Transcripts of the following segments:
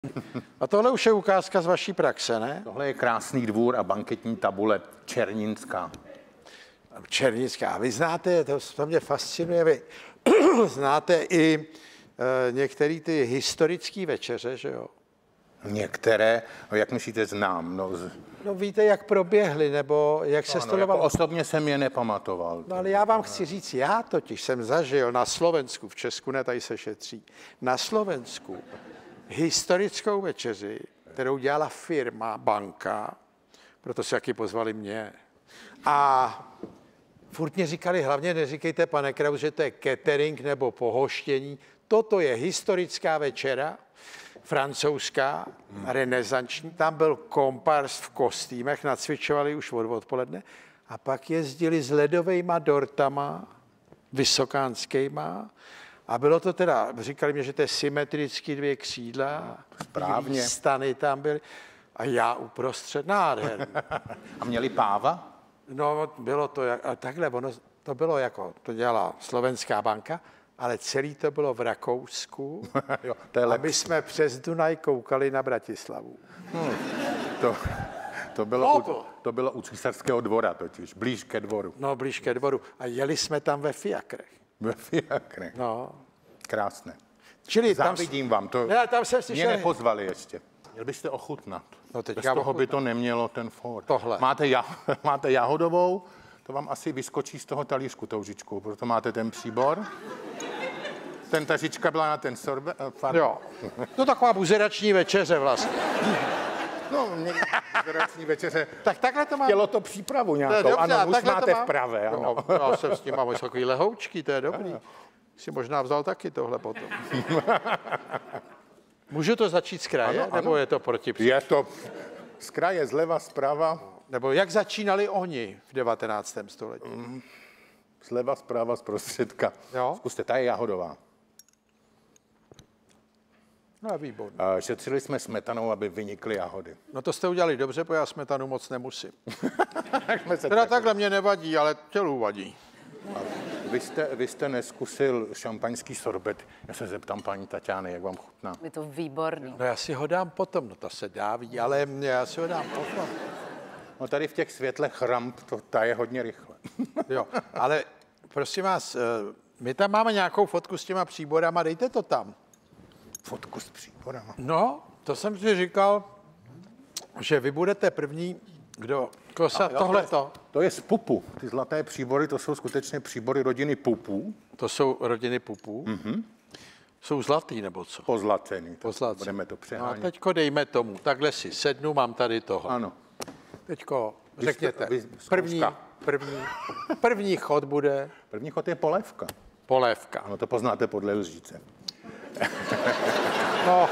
A tohle už je ukázka z vaší praxe, ne? Tohle je krásný dvůr a banketní tabule Černinská. Černická. Vy znáte, to mě fascinuje, vy znáte i některé ty historické večeře, že jo? Některé, no jak myslíte, znám. No víte, jak proběhly, nebo jak se stolovalo? Jako osobně jsem je nepamatoval. No ale já vám chci říct, já totiž jsem zažil na Slovensku, v Česku ne, tady se šetří, na Slovensku historickou večeři, kterou dělala firma, banka, proto si taky pozvali mě. A furt mě říkali, hlavně neříkejte, pane Kraus, že to je catering nebo pohoštění. Toto je historická večera, francouzská, renesanční. Tam byl kompars v kostýmech, nacvičovali už od odpoledne. A pak jezdili s ledovejma dortama, vysokánskýma. A bylo to teda, říkali mě, že to je symetricky 2 křídla. Správně. Stany tam byly. A já uprostřed, nádherný. A měli páva? No, bylo to takhle, ono to bylo jako, to dělala Slovenská banka, ale celý to bylo v Rakousku. Jo, to je a my jsme přes Dunaj koukali na Bratislavu. To bylo u císařského dvora totiž, blíž ke dvoru. No, blíž ke dvoru. A jeli jsme tam ve fiakrech. Ve fiakrech. No. Krásné. Čili závidím vám, to ne, tam jsem mě nepozvali ještě. Měl byste ochutnat. No teď bez toho by to nemělo ten for. Tohle. Máte jahodovou, to vám asi vyskočí z toho talířku tou lžičkou, proto máte ten příbor. Ten tažička byla na ten sorbet. Jo, to taková buzerační večeře vlastně. No, buzerační večeře. Tak takhle to má. Chtělo to přípravu nějakou. Dobře, ano, už máte má... v pravé. Ano. No, já jsem s tím mám takový lehoučky, to je dobrý. Si možná vzal taky tohle potom. Můžu to začít z kraje, ano, nebo je to proti? Je to z kraje, zleva, zprava. Nebo jak začínali oni v 19. století? Zleva, zprava, zprostředka. Jo? Zkuste, ta je jahodová. No, výborně. Šetřili jsme smetanou, aby vynikly jahody. No to jste udělali dobře, protože já smetanu moc nemusím. Teda takhle mě nevadí, ale tělu vadí. Vy jste neskusil šampaňský sorbet. Já se zeptám paní Tatiany, jak vám chutná. Je to výborný. No já si ho dám potom, no to se dá vidět, ale já si ho dám potom. No tady v těch světlech ramp, ta je hodně rychle. Jo, ale prosím vás, my tam máme nějakou fotku s těma příborama, dejte to tam. Fotku s příborama? No, to jsem si říkal, že vy budete první, kdo kosa tohleto. To je z pupu. Ty zlaté příbory, to jsou skutečně příbory rodiny Pupů. To jsou rodiny Pupů? Mm-hmm. Jsou zlatý nebo co? Pozlacený. Pozlacený. Budeme to přehánět. No a teďko dejme tomu. Takhle si sednu, mám tady toho. Ano. Teďko řekněte. První chod bude? První chod je polévka. Polévka. Ano, to poznáte podle lžíce. No.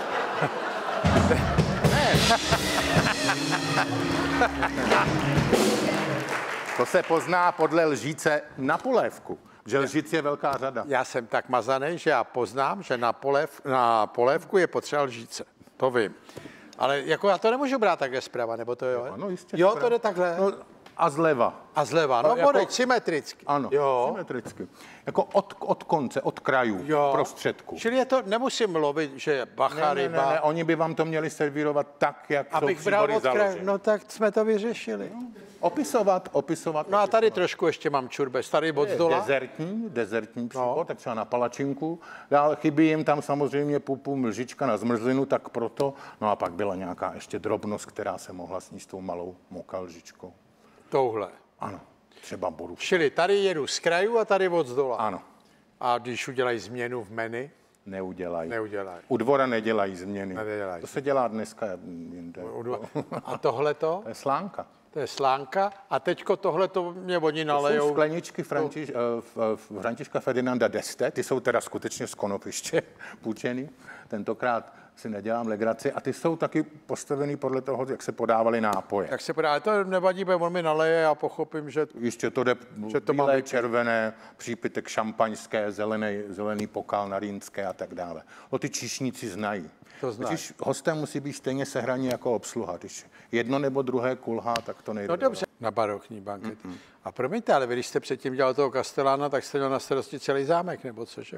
To se pozná podle lžíce na polévku, že lžic je velká řada. Já jsem tak mazaný, že já poznám, že na polévku je potřeba lžíce. To vím. Ale jako já to nemůžu brát takhle zprava, nebo to jo? Ano, jistě. Jo, to jde takhle. No, a zleva. A zleva, no jako, symetricky. Ano, jo. Symetricky. Jako od konce, od krajů, prostředku. Čili je to, nemusím mluvit, že bacha, ryba. Ne, oni by vám to měli servírovat tak, jak abych jsou příbory založeny. No tak jsme to vyřešili. No, opisovat. No a tady trošku ještě mám čurbes, tady od zdola. Dezertní příbor, tak třeba na palačinku. Dál chybí jim tam samozřejmě pupu, mlžička na zmrzlinu, tak proto. No a pak byla nějaká ještě drobnost, která se mohla sníst tou malou moka lžičkou. Touhle. Ano, třeba borůvka. Čili tady jedu z kraju a tady od zdola. Ano. A když udělají změnu v menu? Neudělají. U dvora nedělají změny. Nedělají. To se dělá dneska jinde. A tohleto? To je slánka. To je slánka. A teďko tohleto mě oni nalejou. To jsou skleničky Františka Ferdinanda d'Este. Ty jsou teda skutečně z konopiště půjčený. Tentokrát si nedělám legraci. A ty jsou taky postavený podle toho, jak se podávaly nápoje. Jak se podá, to nevadí, protože on mi naleje a pochopím, že... Ještě to jde bílé, červené, přípitek šampaňské, zelený pokal na rýnské a tak dále. Ty číšníci znají. Když hostem musí být stejně sehraní jako obsluha. Když jedno nebo druhé kulhá, tak to nejde. No dobře. Na barokní bankety. A promiňte, ale vy, když jste předtím dělal toho Kastelána, tak jste měl na starosti celý zámek, nebo co, že jo?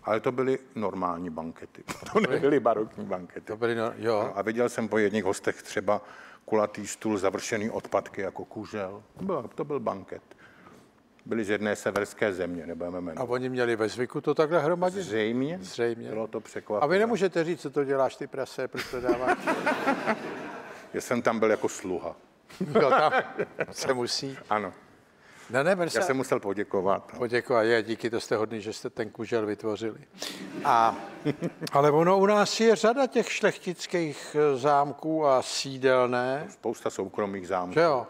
Ale to byly normální bankety. To nebyly barokní bankety. To byly, jo. A viděl jsem po jedných hostech třeba kulatý stůl završený odpadky jako kužel. To byl banket. Byli z jedné severské země, nebudeme jmenovat. A oni měli ve zvyku to takhle hromadit? Zřejmě. Bylo to překvapivé. A vy nemůžete říct, co to děláš ty prase, proč to dáváš? Já jsem tam byl jako sluha. Jo, tam se musí. Ano. Ne, Já jsem musel poděkovat. Poděkovat, díky, to jste hodný, že jste ten kužel vytvořili. Ale ono u nás je řada těch šlechtických zámků a sídel, ne? Spousta soukromých zámků. Že jo?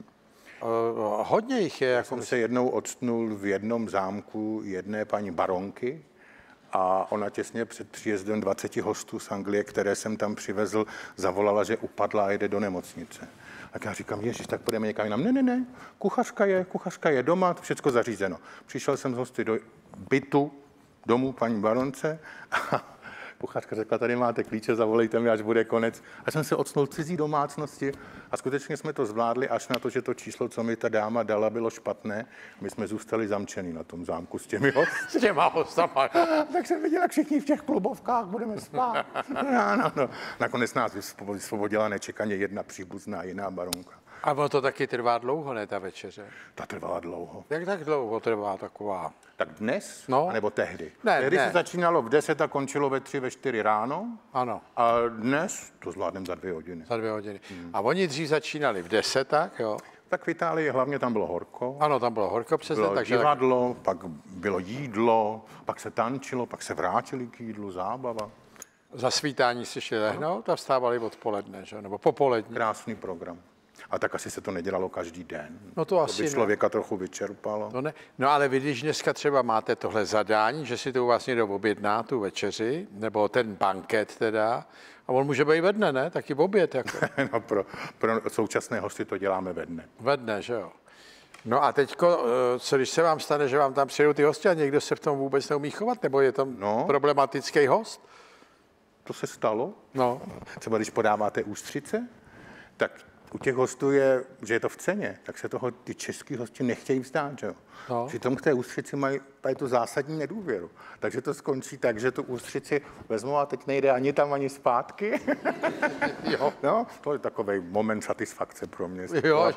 Hodně jich je. Já jsem se jednou odstnul v jednom zámku jedné paní baronky a ona těsně před příjezdem 20 hostů z Anglie, které jsem tam přivezl, zavolala, že upadla a jede do nemocnice. Tak já říkám, ježiš, tak půjdeme někam jinam. Ne, kuchařka je doma, všecko zařízeno. Přišel jsem z hosty do bytu, domů paní baronce a kuchařka řekla, tady máte klíče, zavolejte mi, až bude konec. A jsem se octnul v cizí domácnosti a skutečně jsme to zvládli, až na to, že to číslo, co mi ta dáma dala, bylo špatné. My jsme zůstali zamčený na tom zámku s těmi hosty. S těma hostama. Tak jsem viděl, jak všichni v těch klubovkách budeme spát. No. Nakonec nás vysvobodila nečekaně jedna příbuzná jiná baronka. A ono to taky trvá dlouho, ne, ta večeře? Ta trvala dlouho. Jak tak dlouho trvá taková? Tak dnes? No. Nebo tehdy? Ne, tehdy se začínalo v 10 a končilo ve 3, ve 4 ráno. Ano. A dnes to zvládneme za 2 hodiny. Za 2 hodiny. A oni dřív začínali v 10, tak jo? Tak v Itálii hlavně tam bylo horko. Ano, tam bylo horko přesně. Bylo divadlo, pak bylo jídlo, pak se tančilo, pak se vrátili k jídlu, zábava. Za svítání si šli lehnout a vstávali odpoledne, že? Nebo popolední. Krásný program. A tak asi se to nedělalo každý den. No to asi by člověka trochu vyčerpalo. No, ne. No ale vy, když dneska třeba máte tohle zadání, že si to u vás někdo objedná, tu večeři, nebo ten banket teda, a on může být ve dne, ne? Taky v oběd, jako. No, pro současné hosty to děláme ve dne. Ve dne, že jo. No a teďko, co když se vám stane, že vám tam přijdou ty hosti a někdo se v tom vůbec neumí chovat, nebo je tam problematický host? To se stalo. No. Třeba když podáváte ústřice, tak u těch hostů je, že je to v ceně, tak se toho ty český hosti nechtějí vzdát, že jo. No. Přitom k té ústřici mají tu zásadní nedůvěru. Takže to skončí tak, že tu ústřici vezmou a teď nejde ani tam, ani zpátky. Jo. No, to je takový moment satisfakce pro mě. Jo,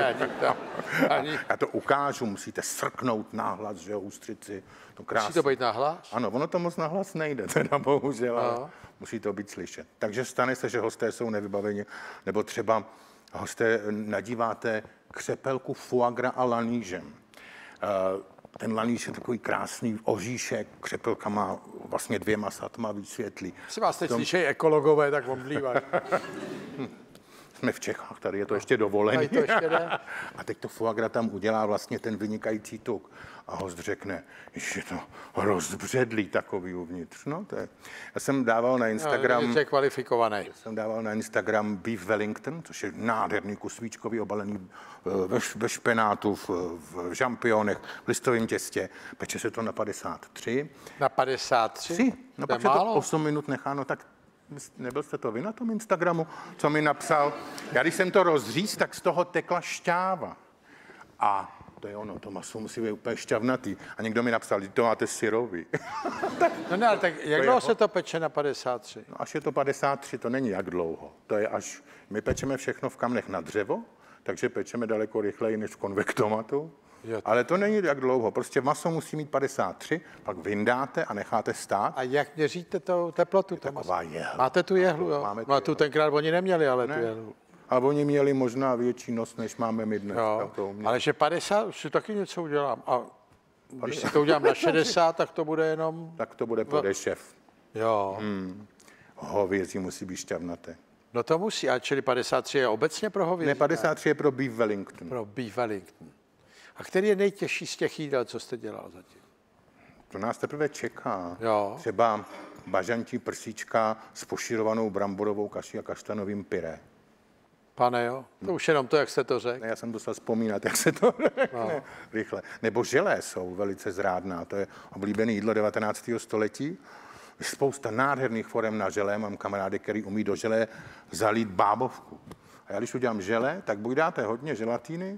Já to ukážu, musíte srknout nahlas, že jo, ústřici. To krásný. Musí to být nahlas? Ano, ono to moc nahlas nejde, teda bohužel, ale musí to být slyšet. Takže stane se, že hosté jsou nevybaveni, nebo třeba hosté nadíváte křepelku foie gras a lanížem. Ten laníž je takový krásný oříšek, křepelka má vlastně 2 satma, vysvětlí. Si vás teď slyšejí ekologové, tak omdlívají. Jsme v Čechách, tady je to ještě dovolený. To ještě ne. A teď to foie gras tam udělá vlastně ten vynikající tuk. A host řekne, že je to rozbředlý takový uvnitř. No, to je. Já jsem dával na Instagram... Je kvalifikovaný. Jsem dával na Instagram Beef Wellington, což je nádherný kus svíčkový obalený ve špenátu, v žampionech, v listovém těstě. Peče se to na 53. Na 53? No pak se to 8 minut nechá, no tak nebyl jste to vy na tom Instagramu, co mi napsal? Já když jsem to rozříz, tak z toho tekla šťáva. A to je ono, to maso musí být úplně šťavnatý. A někdo mi napsal, že to máte syrový. No ne, ale tak jak dlouho se to peče na 53? No, až je to 53, to není jak dlouho. To je až, my pečeme všechno v kamnech na dřevo, takže pečeme daleko rychleji než v konvektomatu. Ale to není jak dlouho. Prostě maso musí mít 53, pak vyndáte a necháte stát. A jak měříte tu teplotu? Taková jehla. Máte tu jehlu, jo? Máme tu, tu tenkrát oni neměli, ale ne. Tu jehlu. A oni měli možná větší nos, než máme my dnes. Ale že 50, si taky něco udělám. A když si to udělám na 60, tak to bude jenom... Tak to bude podešev. Jo. Hovězí musí být šťavnaté. No to musí, a čili 53 je obecně pro hovězí? Ne, 53 je pro Beef Wellington. Pro Beef Wellington. A který je nejtěžší z těch jídel, co jste dělal zatím? To nás teprve čeká. Jo. Třeba bažantí prsíčka s poširovanou bramborovou kaší a kaštanovým pyré. Pane, jo? To už jenom to, jak jste to řekl. Ne, já jsem musel vzpomínat, jak se to řekne rychle. Nebo želé jsou velice zrádná. To je oblíbené jídlo 19. století. Spousta nádherných forem na želé. Mám kamarády, který umí do želé zalít bábovku. A já když udělám želé, tak buď dáte hodně želatíny,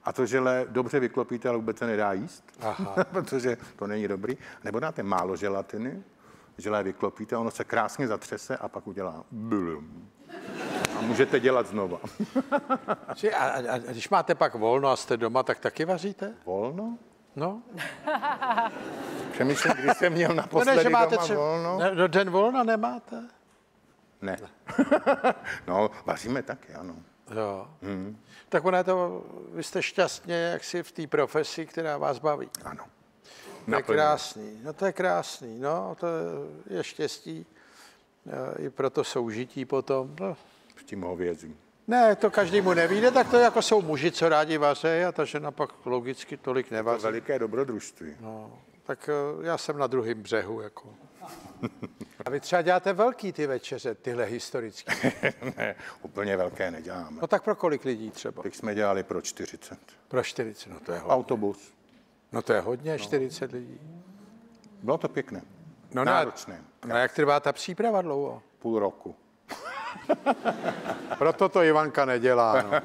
A to žele dobře vyklopíte, ale vůbec se nedá jíst, protože to není dobrý. Nebo dáte málo želatiny, želé vyklopíte, ono se krásně zatřese a pak udělá blum. A můžete dělat znova. A když máte pak volno a jste doma, tak taky vaříte? Volno? No. Přemýšlím, když jsem měl naposledy doma volno. No, den volna nemáte? Ne. No, vaříme taky, ano. Jo. Tak ono je to, vy jste šťastně jaksi v té profesi, která vás baví. Ano. To je krásný, no to je krásný, no to je štěstí i pro to soužití potom. No. S tím hovězím. Ne, to každému nevíde, tak to jako jsou muži, co rádi vaří a ta žena pak logicky tolik nevaří. To veliké dobrodružství. No, tak já jsem na druhém břehu, jako. A vy třeba děláte velký ty večeře, tyhle historické? Ne, úplně velké neděláme. No tak pro kolik lidí třeba? Tak jsme dělali pro 40. Pro 40, no to je hodně. Autobus. No to je hodně, 40 lidí. Bylo to pěkné. No, náročné. No jak trvá ta příprava dlouho? Půl roku. Proto to Ivanka nedělá. No.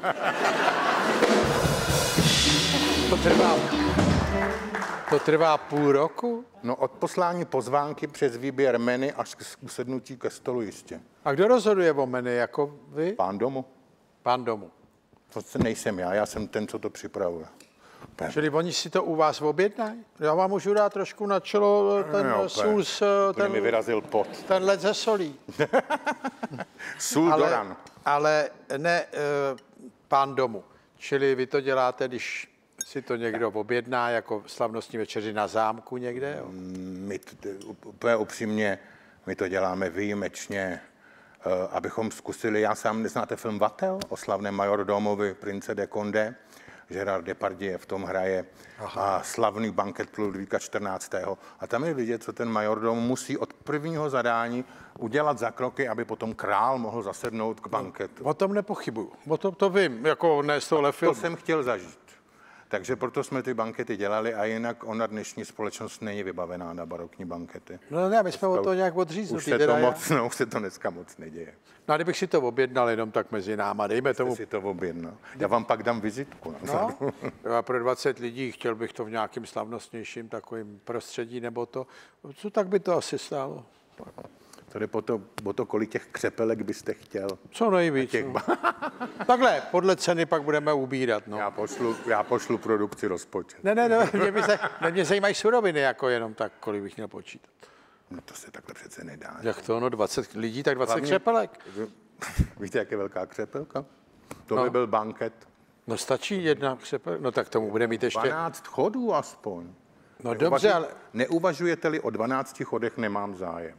To trvá půl roku? No od poslání pozvánky přes výběr menu až k usednutí ke stolu jistě. A kdo rozhoduje o menu, jako vy? Pán domu. Pán domu. To nejsem já jsem ten, co to připravuje. Čili oni si to u vás objednají? Já vám můžu dát trošku na čelo ten sůl s... Ten mi vyrazil pot. Ten led ze solí. Sůl doran. Ale ne pán domu. Čili vy to děláte, když si to někdo objedná jako slavnostní večeři na zámku někde? Jo? My úplně upřímně, my to děláme výjimečně, abychom zkusili, já sám neznáte film Vatel o slavném majordomovi Prince de Condé, Gerard Depardieu v tom hraje. A slavný banket pro Ludvíka 14. A tam je vidět, co ten majordom musí od prvního zadání udělat za kroky, aby potom král mohl zasednout k banketu. O tom nepochybuju. O tom to vím, jako ne z tohle filmu. To jsem chtěl zažít. Takže proto jsme ty bankety dělali a jinak ona dnešní společnost není vybavená na barokní bankety. No ne, my jsme o to nějak odříznutí. Už se to dneska moc neděje. No a kdybych si to objednal jenom tak mezi náma, dejme tomu... si to objednal. Já vám pak dám vizitku. No, já pro 20 lidí chtěl bych to v nějakým slavnostnějším takovým prostředí nebo to. Co tak by to asi stálo? Tady po to, kolik těch křepelek byste chtěl. Co nejvíc. No. Takhle, podle ceny pak budeme ubírat. No. Já pošlu produkci rozpočet. Ne, mě zajímají suroviny, jako jenom tak, kolik bych měl počítat. No to se takhle přece nedá. Jak to, no 20 lidí, tak 20 křepelek. Víte, jak je velká křepelka? To by byl banket. No stačí jedna křepelka, no tak tomu bude mít ještě... 12 chodů aspoň. No dobře, ale... Neuvažujete-li o 12 chodech, nemám zájem.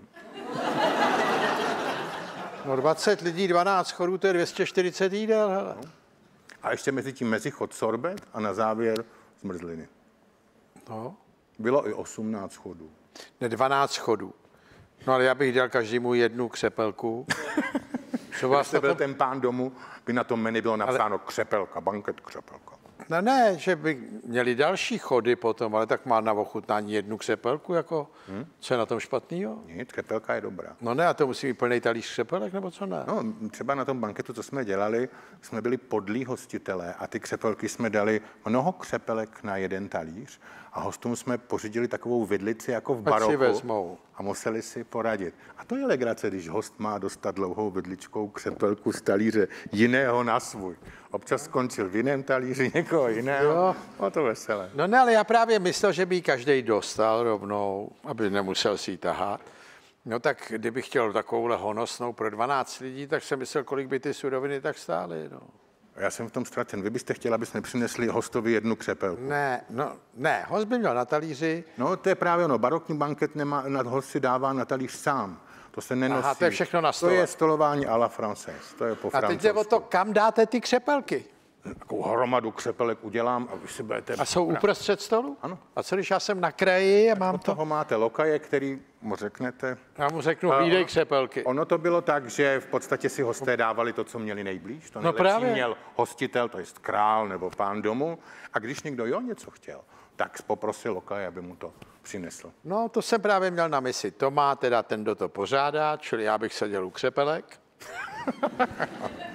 No 20 lidí, 12 chodů, to je 240 jídel, hele. No. A ještě mezi tím mezichod sorbet a na závěr zmrzliny. No. Bylo i 18 chodů. Ne, 12 chodů. No ale já bych dal každému jednu křepelku. Kdybyste byl ten pán domu, by na tom menu bylo napsáno křepelka, banket křepelka. No ne, že by měli další chody potom, ale tak má na ochutnání jednu křepelku, jako, co je na tom špatného? Ne, křepelka je dobrá. No ne, a to musí mít plný talíř křepelek, nebo co ne? No, třeba na tom banketu, co jsme dělali, jsme byli podlí hostitelé a ty křepelky jsme dali mnoho křepelek na jeden talíř a hostům jsme pořídili takovou vidlici jako v baroku a museli si poradit. A to je legrace, když host má dostat dlouhou vidličkou křepelku z talíře jiného na svůj. Občas skončil v jiném talíři někoho jiného. No to veselé. No ne, ale já právě myslel, že by ji každý dostal rovnou, aby nemusel si ji tahat. No tak kdybych chtěl takovouhle honosnou pro 12 lidí, tak jsem myslel, kolik by ty suroviny tak stály. No. Já jsem v tom ztracen. Vy byste chtěla, abyste nepřinesli hostovi jednu křepelku. Ne, host by měl na talíři. No to je právě ono, barokní banket nemá, host si dává na talíř sám. To se nenosí. Aha, to je všechno na stole. To je stolování à la française, to je po francouzsku. A teď jde o to, kam dáte ty křepelky? Takovou hromadu křepelek udělám a vy si budete... A jsou uprostřed stolu? Ano. A co když já jsem na kraji a mám to? Toho máte lokaje, který mu řeknete... Já mu řeknu, hlídej křepelky. Ono to bylo tak, že v podstatě si hosté dávali to, co měli nejblíž. To nejlepší měl hostitel, to je král nebo pán domu. A když někdo něco chtěl, tak poprosil lokaje, aby mu to přinesl. No, to jsem právě měl na mysli. To má teda ten, kdo to pořádá, čili já bych seděl u křepelek.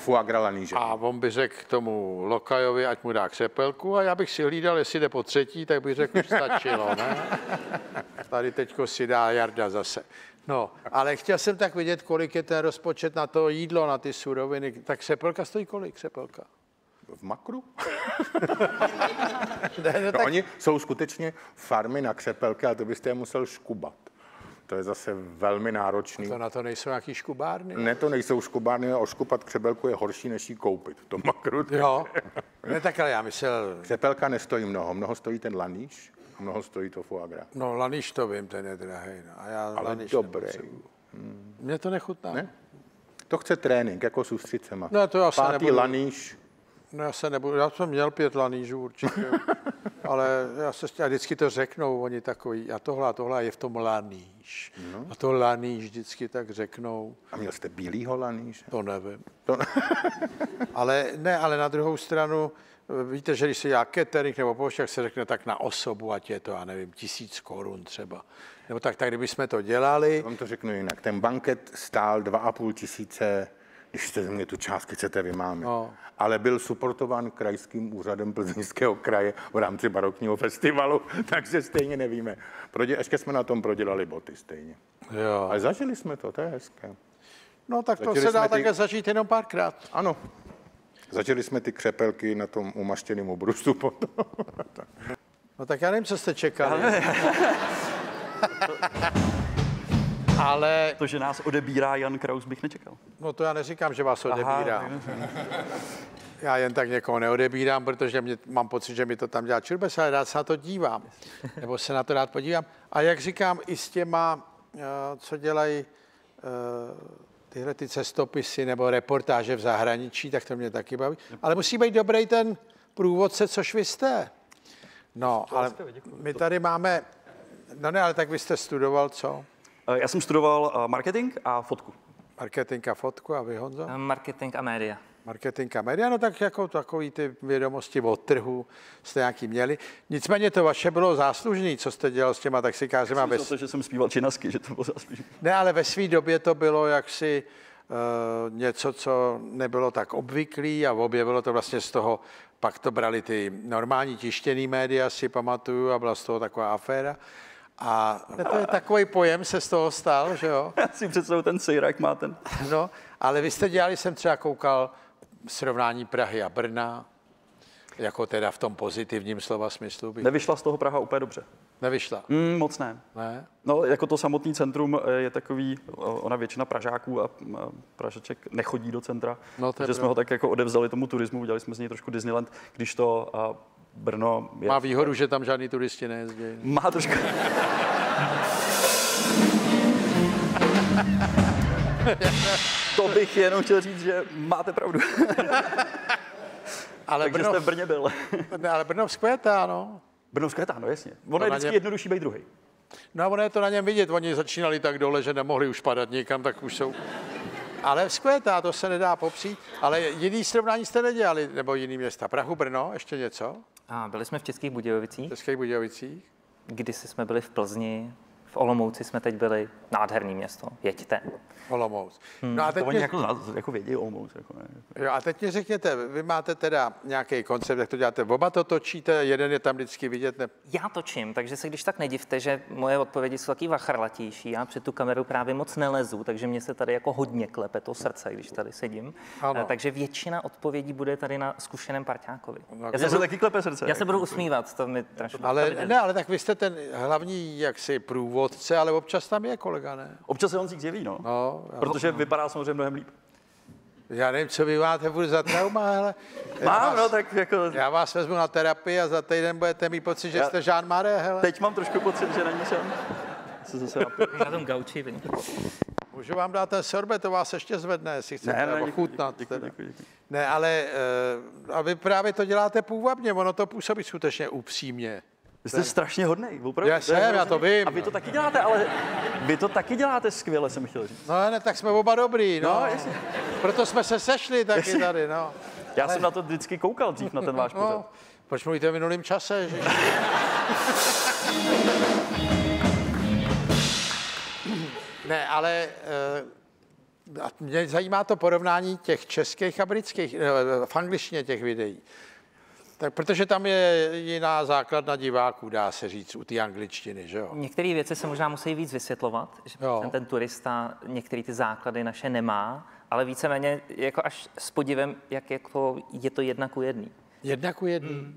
foie gras laníže. A on by řekl k tomu lokajovi, ať mu dá křepelku, a já bych si hlídal, jestli jde po třetí, tak bych řekl, že stačilo, ne? Tady teďko si dá Jarda zase. No, ale chtěl jsem tak vidět, kolik je ten rozpočet na to jídlo, na ty suroviny. Tak křepelka stojí kolik, křepelka? V Makru? Ne, tak... Oni jsou skutečně farmy na křepelky, a to byste je musel škubat. To je zase velmi náročný. To na to nejsou nějaký škubárny? Ne, to nejsou škubárny, a oškupat křepelku je horší, než ji koupit. To Makru. Jo, ne, tak ale já myslel... Křepelka nestojí mnoho stojí ten laníž, mnoho stojí to foie gras. No, laníž to vím, ten je drahý. No. A já ale laníž dobrý. Mně to nechutná. Ne? To chce trénink, jako s ústřicema. No, to já se Pátý nebudu... laníž. No, já jsem měl 5 lanížů určitě, ale já vždycky to řeknou, oni takový, a tohle je v tom laníž. No. A to laníž vždycky tak řeknou. A měl jste bílýho laníže? To nevím. ale na druhou stranu, víte, že když se dělá catering nebo pošťák, se řekne tak na osobu, ať je to, já nevím, 1000 korun třeba. Nebo tak kdybychom to dělali. Vám to řeknu jinak. Ten banket stál 2500, když jste mě tu částky chcete vymámit. No. Ale byl suportován krajským úřadem Plzeňského kraje v rámci barokního festivalu, takže stejně nevíme. Ještě jsme na tom prodělali boty stejně. Jo. Ale zažili jsme to je hezké. No tak to se dá také zažít jenom párkrát. Ano. Zažili jsme ty křepelky na tom umaštěném obrusu potom. No tak já nevím, co jste čekali. Ale... To, že nás odebírá Jan Kraus, bych nečekal. No to já neříkám, že vás odebírám. Já jen tak někoho neodebírám, protože mám pocit, že mi to tam dělá čurbes, ale rád se na to dívám. Nebo se na to rád podívám. A jak říkám, i s těma, co dělají tyhle ty cestopisy nebo reportáže v zahraničí, tak to mě taky baví. Ale musí být dobrý ten průvodce, což vy jste. No, ale my tady máme... No ne, ale tak vy jste studoval co? Já jsem studoval marketing a fotku. Marketing a fotku, a vy, Honzo? Marketing a média. Marketing a média, no tak jako takový ty vědomosti o trhu jste nějaký měli. Nicméně to vaše bylo záslužný, co jste dělal s těma taxikářema. Myslím to, že jsem zpíval činasky, že to bylo záslužný. Ne, ale ve své době to bylo jaksi něco, co nebylo tak obvyklý, a objevilo to vlastně z toho, pak to brali ty normální tištěný média, si pamatuju, a byla z toho taková aféra. A to je takový pojem, se z toho stal, že jo? Já si představu ten sejrak má ten. No, ale vy jste dělali, jsem třeba koukal srovnání Prahy a Brna, jako teda v tom pozitivním slova smyslu. Nevyšla z toho Praha úplně dobře. Nevyšla? Moc ne. Ne? No, jako to samotný centrum je takový, ona většina Pražáků a Pražaček nechodí do centra, no, takže jsme ho tak jako odevzali tomu turismu, udělali jsme z něj trošku Disneyland, když to Brno... Má výhodu, že tam žádný turisti nejezdí. Má trošku... To bych jenom chtěl říct, že máte pravdu. Ale takže jste v Brně byl. Ne, ale Brno vzkvétá, no. Brno vzkvétá, no jasně. Ono je vždycky jednodušší být druhý. No, ono je to na něm vidět. Oni začínali tak dole, že nemohli už padat nikam, tak už jsou... Ale vzkvétá, to se nedá popřít. Ale jiný srovnání jste nedělali, nebo jiný města? Prahu, Brno, ještě něco? Byli jsme v Českých Budějovicích. Českých Budějovicích. Kdysi jsme byli v Plzni, v Olomouci jsme teď byli, nádherný město, jeďte. Olomouc. No a teď to oni jako vědí Olomouc. Jako ne. Jo, a teď mě řekněte, vy máte teda nějaký koncept, jak to děláte, oba to točíte, jeden je tam vždycky vidět? Ne? Já točím, takže se když tak nedivte, že moje odpovědi jsou taky vachrlatější. Já před tu kameru právě moc nelezu, takže mě se tady jako hodně klepe to srdce, když tady sedím. Takže většina odpovědí bude tady na zkušeném parťákovi. No, já se taky klepe srdce. Já se budu usmívat, to mi trošku. Ale tak vy jste ten hlavní jaksi průvodce, ale občas tam je kolega, ne? Občas se on si zjeví, no. Protože vypadá samozřejmě mnohem líp. Já nevím, co vy máte za trauma, ale... No tak jako... Já vás vezmu na terapii a za týden budete mít pocit, že jste Jean Marais, hele. Teď mám trošku pocit, že není Jean. Se zase na tom gauči. Můžu vám dát ten sorbet, to vás ještě zvedne, jestli chcete ochutnat. Děkuji. Ne, ale a vy právě to děláte půvabně, ono to působí skutečně upřímně. Vy jste strašně hodnej, opravdu. Já to vím. A vy to taky děláte, ale vy to taky děláte skvěle, jsem chtěl říct. No ne, tak jsme oba dobrý, no. Jasně. Proto jsme se sešli taky jasně. Tady, no. Já jsem na to vždycky koukal dřív, na ten váš pořad. Proč mluvíte v minulém čase, že? Ne, ale A mě zajímá to porovnání těch českých a britských, v angličtině těch videí. Tak protože tam je jiná základna diváků, dá se říct, u té angličtiny, že jo? Některé věci se možná musí víc vysvětlovat, že ten turista některé ty základy naše nemá, ale víceméně jako až s podivem, jak jako je to 1:1. 1:1.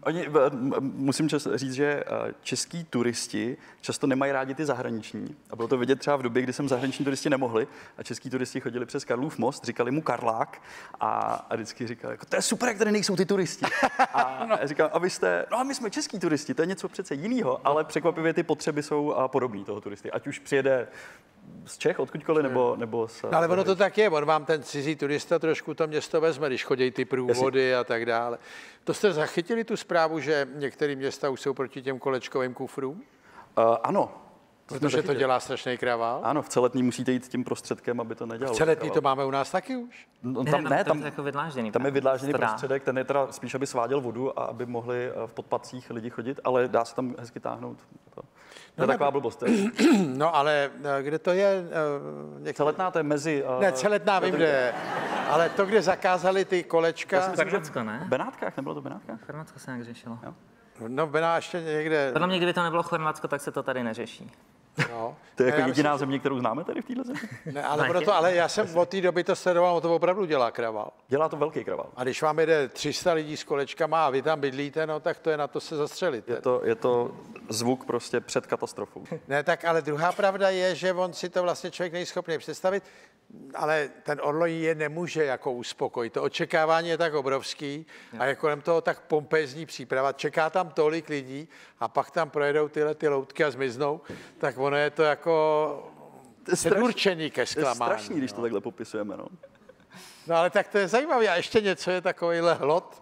Musím říct, že český turisti často nemají rádi ty zahraniční. A bylo to vidět třeba v době, kdy sem zahraniční turisti nemohli a český turisti chodili přes Karlův most, říkali mu Karlák a vždycky říkali, jako, to je super, jak tady nejsou ty turisti. A říkal, a vy jste, no a my jsme český turisti, to je něco přece jiného, ale překvapivě ty potřeby jsou podobné toho turisty. Ať už přijede z Čech, odkudkoliv, nebo z... No, ale ono to tak je, on vám ten cizí turista trošku to město vezme, když chodí ty průvody a tak dále. To jste zachytili tu zprávu, že některé města už jsou proti těm kolečkovým kufrům? Ano. Protože to dělá strašný kravál? Ano, v Celetný musíte jít tím prostředkem, aby to nedělalo. V Celetný to máme u nás taky už? No, tam je jako vydlážděný. Tam je vydlážděný prostředek, ten je teda spíš, aby sváděl vodu a aby mohli v podpacích lidi chodit, ale dá se tam hezky táhnout. To je taková blbost. No ale kde to je? Celetná, to je mezi... Ne, Celetná vím, kde je. Ale to, kde zakázali ty kolečka... Chorvatsko, ne? V Benátkách, nebylo to v Benátkách? Chorvatsko se nějak řešilo. Jo. No v Bená ještě někde... Podle mě, kdyby to nebylo Chorvatsko, tak se to tady neřeší. No. To je jako jediná země, kterou známe tady v téhle zemi? Ne, ale já jsem od té doby to sledoval, o to opravdu dělá kraval. Dělá to velký kraval. A když vám jede 300 lidí s kolečkama a vy tam bydlíte, no tak to je na to se zastřelit. Je to zvuk prostě před katastrofou. Ne, tak ale druhá pravda je, že on si to vlastně člověk nejschopný představit, ale ten Orlojí je nemůže jako uspokojit. To očekávání je tak obrovský a je kolem toho tak pompézní příprava. Čeká tam tolik lidí a pak tam projedou tyhle ty loutky a zmiznou, tak ono je to jako předurčený ke zklamání. To je strašný, když to takhle popisujeme, no. No ale tak to je zajímavé. A ještě něco je takovýhle hlod,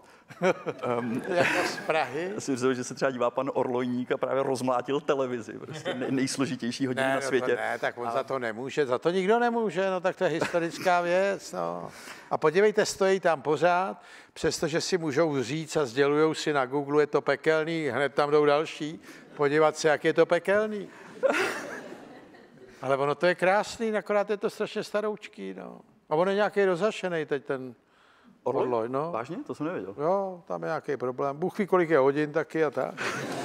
jako z Prahy. Já si myslím, že se třeba dívá pan Orlojník a právě rozmlátil televizi. Prostě nejsložitější hodiny na světě. Ne, tak on za to nemůže, za to nikdo nemůže, no tak to je historická věc, no. A podívejte, stojí tam pořád, přestože si můžou říct a sdělujou si na Google, je to pekelný, hned tam jdou další, podívat se, jak je to pekelný. Ale ono to je krásný, akorát je to strašně staroučký, no. A on je nějaký rozašený teď ten Orloj, no. Vážně? To jsem nevěděl. Jo, tam je nějaký problém. Bůh ví, kolik je hodin taky a tak.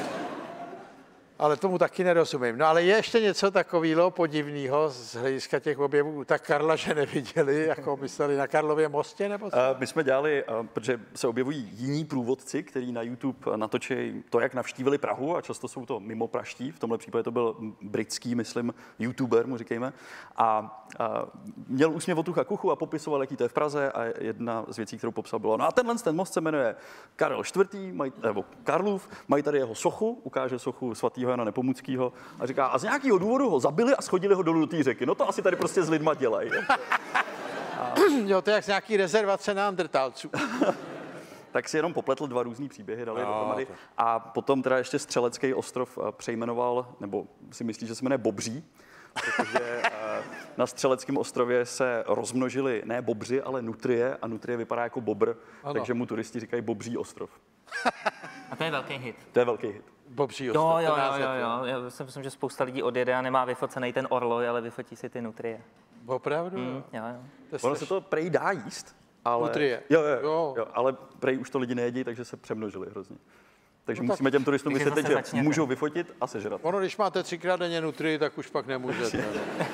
Ale tomu taky nerozumím. No ale je ještě něco takového podivného z hlediska těch objevů. Tak Karla, že neviděli, jako mysleli na Karlově mostě, nebo co? My jsme dělali, protože se objevují jiní průvodci, kteří na YouTube natočí to, jak navštívili Prahu a často jsou to mimo praští. V tomhle případě to byl britský, myslím, YouTuber, mu říkejme. A měl úsměv od ucha k uchu a popisoval, jaký to je v Praze a jedna z věcí, kterou popsal, bylo, no a ten most se jmenuje Karel IV., nebo Karlův, mají tady jeho sochu, ukáže sochu svatého Jana Nepomuckého a říká, a z nějakého důvodu ho zabili a schodili ho dolů do té řeky. No to asi tady prostě s lidma dělají. Jo, to je jak z nějaký rezervace neandertálců. Tak si jenom popletl dva různý příběhy, dali dohromady. A potom teda ještě Střelecký ostrov přejmenoval, nebo si myslí, že se jmenuje Bobří, protože na Střeleckém ostrově se rozmnožili ne bobři, ale nutrie a nutrie vypadá jako bobr, takže mu turisti říkají Bobří ostrov. A to je velký hit. To je velký hit. Bobří ostrov. Jo. Já si myslím, že spousta lidí odjede a nemá vyfocený ten orloj, ale vyfotí si ty nutrie. Opravdu? Jo. Ono se to prej dá jíst, ale... Nutrie. Jo, ale prej už to lidi nejedí, takže se přemnožili hrozně. Takže musíme těm turistům vysvětlit, že můžou vyfotit a sežrat. Ono, když máte 3krát denně nutrii, tak už pak nemůžete.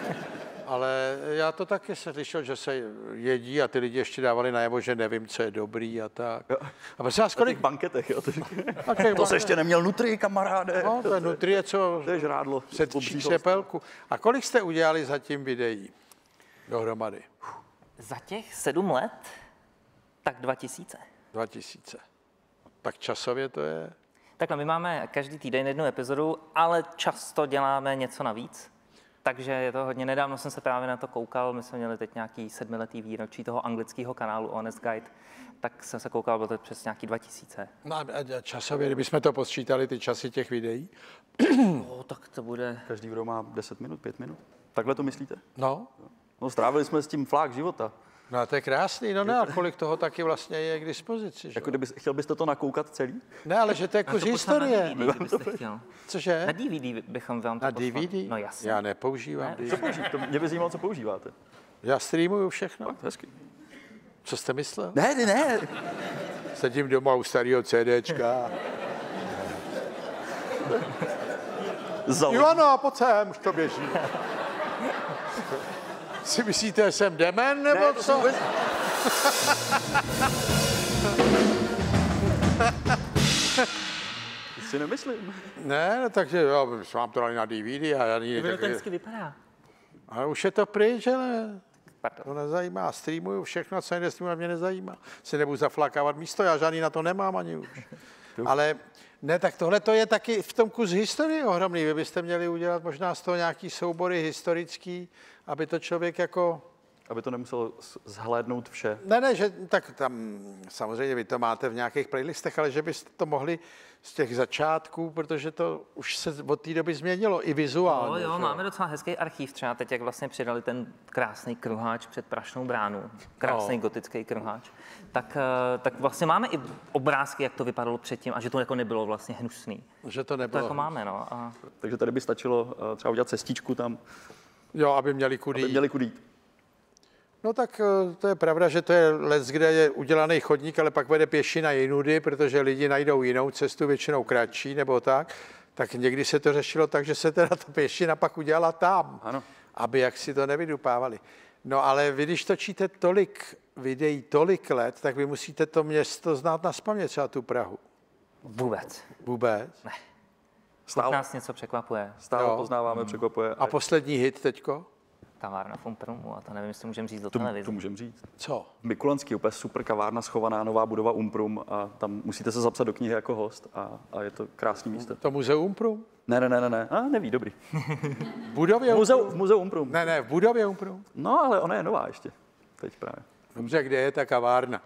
Ale já to taky slyšel, že se jedí a ty lidi ještě dávali najevo, že nevím, co je dobrý a tak. A prosím vás, kolik... banketech, jo. To se ještě neměl nutrii, kamaráde. No, to je nutrie, co... To je žrádlo. Předčí přepelku. A kolik jste udělali zatím videí dohromady? Za těch 7 let? Tak 2000. 2000. Tak časově to je? Takhle, my máme každý týden jednu epizodu, ale často děláme něco navíc. Takže je to hodně. Nedávno jsem se právě na to koukal, my jsme měli teď nějaký 7letý výročí toho anglického kanálu Honest Guide, tak jsem se koukal, bylo to přes nějaký 2000. No a časově, kdybychom to posčítali, ty časy těch videí? Tak to bude... Každý video má 10 minut, 5 minut. Takhle to myslíte? No. No, strávili jsme s tím flák života. No a to je krásný, no ne, a kolik toho taky vlastně je k dispozici, že? Jako chtěl byste to nakoukat celý? Ne, ale že to je kus historie. Na DVD, Cože? Na DVD bychom vám to Na DVD? No jasně. Já nepoužívám DVD. Co používáte? Mě by zajímalo, co používáte. Já streamuju všechno. Hezky. Co jste myslel? Ne. Sedím doma u starého CDčka. Ivano, pojď sem, už to běží. Si myslíte, že jsem demen, nebo ne, co? Vůbec... si nemyslím. Ne, no, takže jo, mám to dali na DVD a já nikdy... Jak to hezky vypadá. Ale už je to pryč, ale to nezajímá. Streamuju všechno, co nejde streamovat, mě nezajímá. Si nebudu zaflakávat místo, já žádný na to nemám ani už. Ale ne, tak tohle to je taky v tom kus historie ohromný. Vy byste měli udělat možná z toho nějaký soubory historický, aby to člověk jako... Aby to nemuselo zhlédnout vše. Ne, že tak tam samozřejmě vy to máte v nějakých playlistech, ale že byste to mohli z těch začátků, protože to už se od té doby změnilo i vizuálně. Jo, máme docela hezký archív, třeba teď, jak vlastně přidali ten krásný kruháč před Prašnou bránu, krásný gotický kruháč, tak vlastně máme i obrázky, jak to vypadalo předtím a že to jako nebylo vlastně hnusný. Že to nebylo. To jako máme, no. Takže tady by stačilo třeba udělat cestičku tam. Jo, aby měli kudy. Aby měli kudy. No tak to je pravda, že to je les, kde je udělaný chodník, ale pak vede pěšina jinudy, protože lidi najdou jinou cestu, většinou kratší nebo tak. Tak někdy se to řešilo tak, že se teda ta pěšina pak udělala tam, ano. Aby jak si to nevydupávali. No ale vy, když točíte tolik videí, tolik let, tak vy musíte to město znát nazpaměť, třeba tu Prahu. Vůbec. Vůbec? Ne. Stále nás něco překvapuje. Stále poznáváme, překvapuje. A poslední hit teďko? Kavárna v Umprumu, a to nevím, jestli můžeme říct do televize. To můžeme říct. Co? Mikulanský, úplně super kavárna, schovaná, nová budova Umprum a tam musíte se zapsat do knihy jako host a je to krásný místo. To muzeum Umprum? Ne. Neví, dobrý. V budově Umprum? V muzeu Umprum. Ne, v budově Umprum. No, ale ona je nová ještě. Teď právě. Dobře, kde je ta kavárna?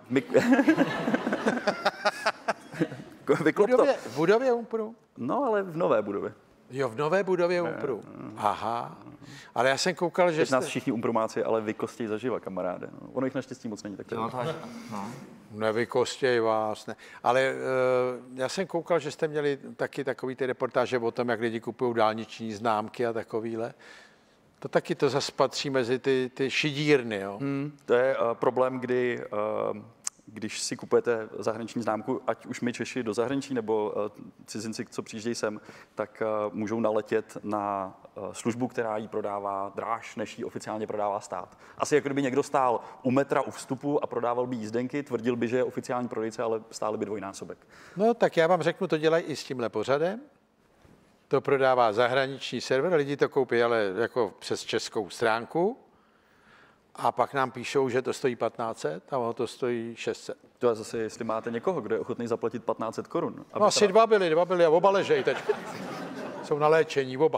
V budově Umprum? No, ale v nové budově. Jo, v nové budově Umprum. Aha. Ale já jsem koukal, že jste... nás všichni Umprumáci, ale vykostějí zaživa, kamaráde. No. Ono jich naštěstí moc není tak. Nevykostějí vás, ne. Ale já jsem koukal, že jste měli taky takový ty reportáže o tom, jak lidi kupují dálniční známky a takovýhle. To taky to zase patří mezi ty šidírny, jo? To je problém, kdy... Když si kupujete zahraniční známku, ať už my Češi do zahraničí nebo cizinci, co přijíždějí sem, tak můžou naletět na službu, která jí prodává dráž, než ji oficiálně prodává stát. Asi jako kdyby někdo stál u metra u vstupu a prodával by jízdenky, tvrdil by, že je oficiální prodejce, ale stále by dvojnásobek. No tak já vám řeknu, to dělají i s tímhle pořadem. To prodává zahraniční server, lidi to koupí ale jako přes českou stránku. A pak nám píšou, že to stojí 1500 a ono to stojí 600. To je zase, jestli máte někoho, kdo je ochotný zaplatit 1500 korun. No asi dva byli a oba ležejí teď. Jsou na léčení, oba.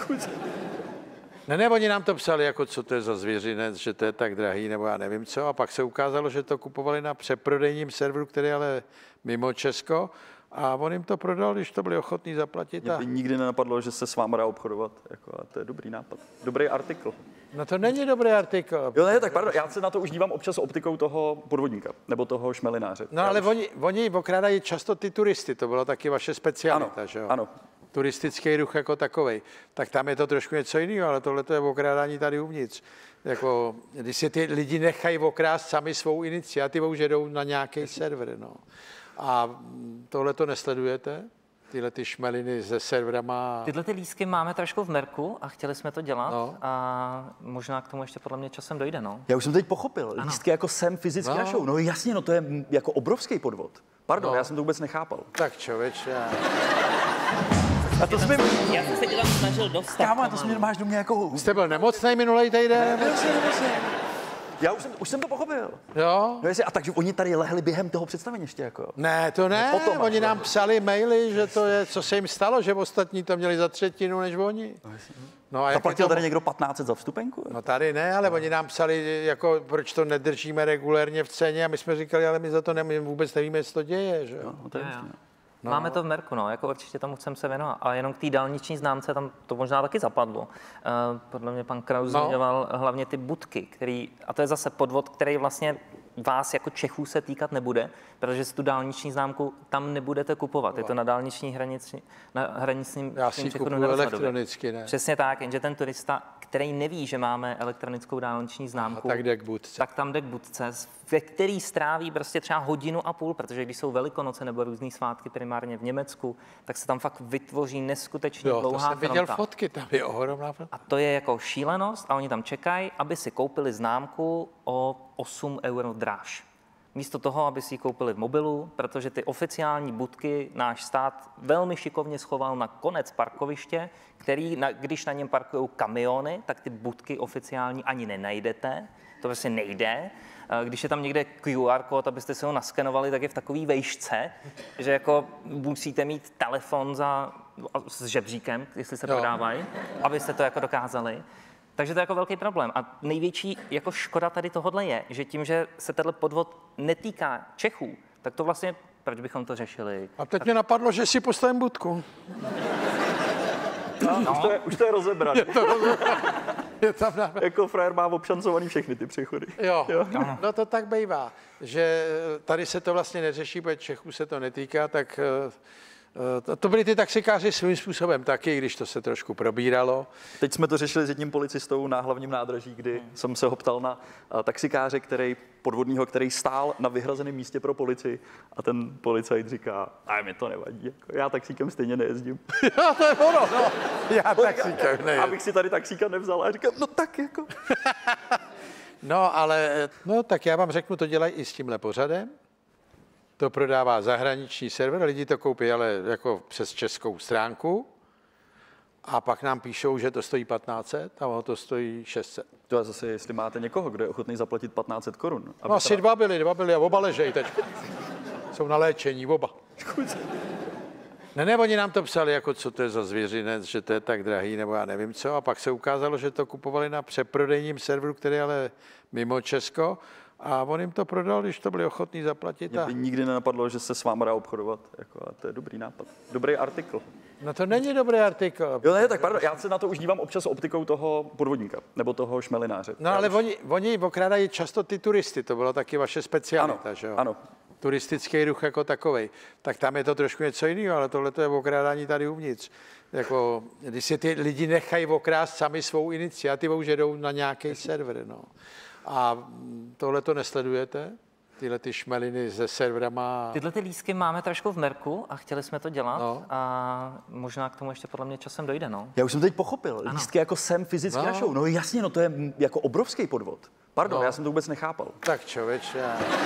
Ne, oni nám to psali, jako co to je za zvěřinec, že to je tak drahý, nebo já nevím co. A pak se ukázalo, že to kupovali na přeprodejním serveru, který je ale mimo Česko. A on jim to prodal, když to byli ochotní zaplatit. Mě by nikdy nenapadlo, že se s váma dá obchodovat. Jako, a to je dobrý nápad. Dobrý artikl. No to není dobrý artikl. Jo, ne, tak pardon, já se na to už dívám občas optikou toho podvodníka, nebo toho šmelináře. No ale oni okrádají často ty turisty, to bylo taky vaše specialita, ano, že jo? Ano. Turistický ruch jako takovej. Tak tam je to trošku něco jiného, ale tohle to je okrádání tady uvnitř. Jako, když si ty lidi nechají okrást sami svou iniciativou, že jdou na nějaký server, no. A tohle to nesledujete? Tyhle ty šmeliny se serverama. Tyhle ty lístky máme trošku v merku a chtěli jsme to dělat a možná k tomu ještě podle mě časem dojde, no. Já už jsem teď pochopil. Ano. Lístky jako sem fyzicky na show. No jasně, no to je jako obrovský podvod. Pardon, já jsem to vůbec nechápal. Tak člověče. A to já jsem se tě tam snažil dostat. Kámo, to směr máš do mě jako... Jste byl nemocnej minulej týden? Já už jsem to pochopil. Jo? No jestli, a takže oni tady lehli během toho představení ještě jako. Ne, to ne. Potom oni nám psali maily, že to je, co se jim stalo, že ostatní to měli za třetinu než oni. No a zaplatil tady někdo 1500 za vstupenku? No tady ne, ale oni nám psali, jako, proč to nedržíme regulérně v ceně a my jsme říkali, ale my za to vůbec nevíme, co to děje. Že? No, to je No. Máme to v merku, no, jako určitě tomu chcem se věnovat. A jenom k té dálniční známce tam to možná taky zapadlo. Podle mě pan Kraus zmiňoval hlavně ty budky, a to je zase podvod, který vlastně vás jako Čechů se týkat nebude, protože si tu dálniční známku tam nebudete kupovat. Je to na dálniční hranici, na hraničním Já si kupuju elektronicky, ne? Přesně tak, jenže ten turista, který neví, že máme elektronickou dálniční známku, tak jde k budce. Tak tam jde k budce, ve který stráví prostě třeba 1,5 hodiny, protože když jsou Velikonoce nebo různý svátky primárně v Německu, tak se tam fakt vytvoří neskutečně dlouhá fronta. To jsem viděl fotky, tam je ohromná fronta. A to je jako šílenost a oni tam čekají, aby si koupili známku o 8 euro dráž. Místo toho, aby si ji koupili v mobilu, protože ty oficiální budky náš stát velmi šikovně schoval na konec parkoviště, který, když na něm parkují kamiony, tak ty budky oficiální ani nenajdete. To vlastně nejde. Když je tam někde QR kód, abyste si ho naskenovali, tak je v takový vejšce, že jako musíte mít telefon s žebříkem, jestli se prodávají, abyste to jako dokázali. Takže to je jako velký problém. A největší jako škoda tady tohodle je, že tím, že se tenhle podvod netýká Čechů, tak to vlastně, proč bychom to řešili? A teď mě napadlo, že si postavím budku. No. Už to je rozebrané. Je tam jako frajer má obšancovaný všechny ty přechody. Jo. No to tak bývá, že tady se to vlastně neřeší, protože Čechů se to netýká, tak to byli ty taxikáři svým způsobem taky, když to se trošku probíralo. Teď jsme to řešili s jedním policistou na hlavním nádraží, kdy jsem se ho ptal na taxikáře, podvodního, který stál na vyhrazeném místě pro policii a ten policajt říká, a mi to nevadí, jako, já taxíkem stejně nejezdím. Já, to je ono, no. Já taxíkem nejezdím. Abych si tady taxíka nevzal a říkám, no tak jako. No ale, tak já vám řeknu, to dělají i s tímhle pořadem. To prodává zahraniční server, lidi to koupí ale jako přes českou stránku a pak nám píšou, že to stojí 1500 a ono to stojí 600. To je zase, jestli máte někoho, kdo je ochotný zaplatit 1500 korun. No asi dva byli a oba ležejí teď. Jsou na léčení oba. Ne, oni nám to psali, jako co to je za zvěřinec, že to je tak drahý, nebo já nevím co. A pak se ukázalo, že to kupovali na přeprodejním serveru, který je ale mimo Česko. A on jim to prodal, když to byli ochotní zaplatit. Mě by nikdy nenapadlo, že se s vámi dá obchodovat. Jako, a to je dobrý nápad. Dobrý artikl. No to není dobrý artikl. Jo, ne, tak pardon, já se na to už dívám občas optikou toho podvodníka, nebo toho šmelináře. No ale oni okrádají často ty turisty, to byla taky vaše specialita, že jo? Ano. Turistický ruch jako takovej. Tak tam je to trošku něco jiného, ale tohle je okrádání tady uvnitř. Jako, když si ty lidi nechají okrást sami svou iniciativou, že jdou na nějaký server, no. A tohle to nesledujete? Tyhle ty šmeliny se serverama? Tyhle ty lístky máme trošku v merku a chtěli jsme to dělat a možná k tomu ještě podle mě časem dojde, no. Já už jsem teď pochopil. Lístky jako sem fyzicky na show. No jasně, no to je jako obrovský podvod. Pardon, já jsem to vůbec nechápal. Tak člověče.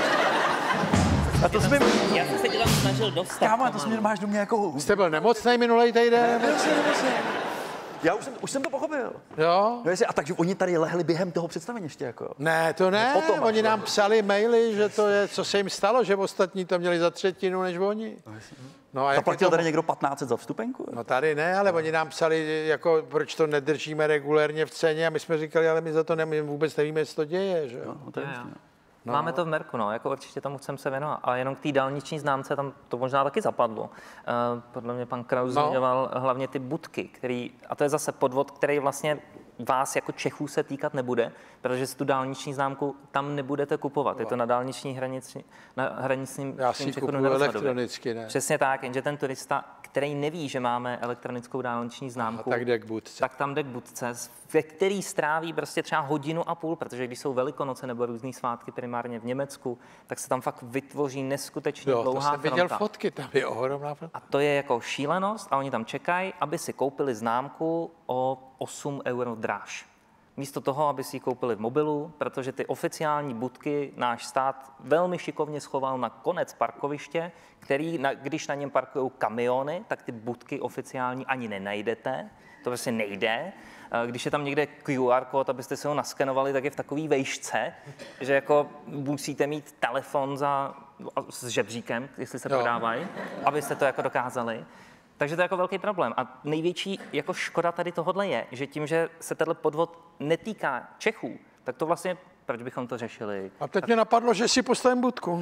A to jsme... Já jsem se tě tam snažil dostat. Kámo, to směr máš do mě jako... Jste byl nemocnej minulej týden? Já už jsem to pochopil. Jo? No jestli, a takže oni tady lehli během toho představení ještě jako. Ne, to ne. Potom, oni nám psali maily, že to je, co se jim stalo, že ostatní to měli za třetinu než oni. No a zaplatil tady někdo 1500 za vstupenku? No tady ne, ale oni nám psali, jako, proč to nedržíme regulérně v ceně a my jsme říkali, ale my za to vůbec nevíme, co to děje. Že? No, to je No. Máme to v merku, no, jako určitě tomu chcem se věnovat. A jenom k té dálniční známce tam to možná taky zapadlo. Podle mě pan Kraus zmiňoval hlavně ty budky, a to je zase podvod, který vlastně vás jako Čechů se týkat nebude, protože si tu dálniční známku tam nebudete kupovat. Je to na dálniční hranici, na hraničním Já si kupuju elektronicky, ne? Přesně tak, jenže ten turista, který neví, že máme elektronickou dálniční známku, tak jde k budce. Tak tam jde k budce, ve který stráví prostě třeba 1,5 hodiny, protože když jsou Velikonoce nebo různý svátky primárně v Německu, tak se tam fakt vytvoří neskutečně dlouhá fronta. To jsem viděl fotky, tam je ohromná fronta. A to je jako šílenost a oni tam čekají, aby si koupili známku o 8 euro dráž. Místo toho, aby si ji koupili v mobilu, protože ty oficiální budky náš stát velmi šikovně schoval na konec parkoviště, který, když na něm parkují kamiony, tak ty budky oficiální ani nenajdete. To vlastně nejde. Když je tam někde QR kód, abyste si ho naskenovali, tak je v takový vejšce, že jako musíte mít telefon s žebříkem, jestli se prodávají, abyste to jako dokázali. Takže to je jako velký problém. A největší jako škoda tady tohodle je, že tím, že se tenhle podvod netýká Čechů, tak to vlastně, proč bychom to řešili? A teď mě napadlo, že si postavím budku.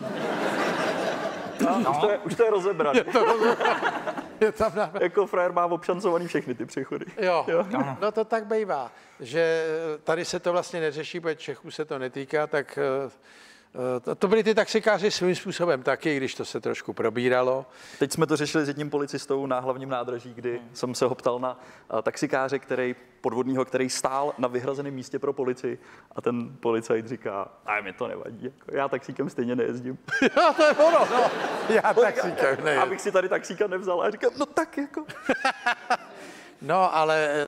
No. Už to je rozebrané. Je tam jako frajer má obšancovaný všechny ty přechody. Jo. No to tak bývá, že tady se to vlastně neřeší, protože Čechů se to netýká, tak To byli ty taxikáři svým způsobem taky, když to se trošku probíralo. Teď jsme to řešili s jedním policistou na hlavním nádraží, kdy jsem se ho ptal na taxikáře, podvodního, který stál na vyhrazeném místě pro policii a ten policajt říká, a mi to nevadí, jako, já taxíkem stejně nejezdím. To je ono, no. Já taxíkem nejezdím. Abych si tady taxíka nevzal a říkám, no tak jako. No, ale